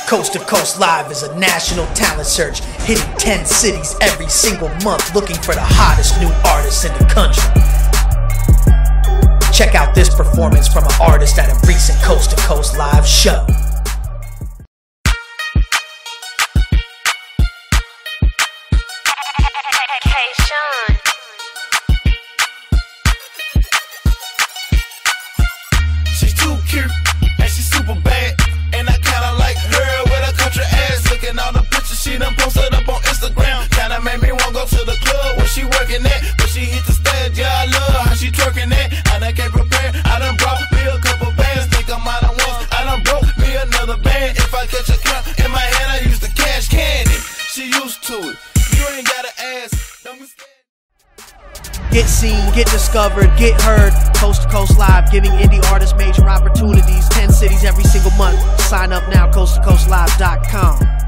Coast to Coast Live is a national talent search, hitting 10 cities every single month, looking for the hottest new artists in the country. Check out this performance from an artist at a recent Coast to Coast Live show. She's too cute and she's super bad, and I kinda like her with a country ass. Looking all the pictures she done posted up on Instagram, kinda made me wanna go to the club where she working at. But she hit the stage, yeah, I love how she twerking at. I done came prepared, I done brought me a couple bands. Think I'm out of once, I done broke me another band. If I catch a count in my hand, I use the cash candy. She used to it, you ain't gotta ask, don't be scared. Get seen, get discovered, get heard. Coast to Coast Live, giving indie artists major opportunities. 10 cities every single month. Sign up now, coasttocoastlive.com.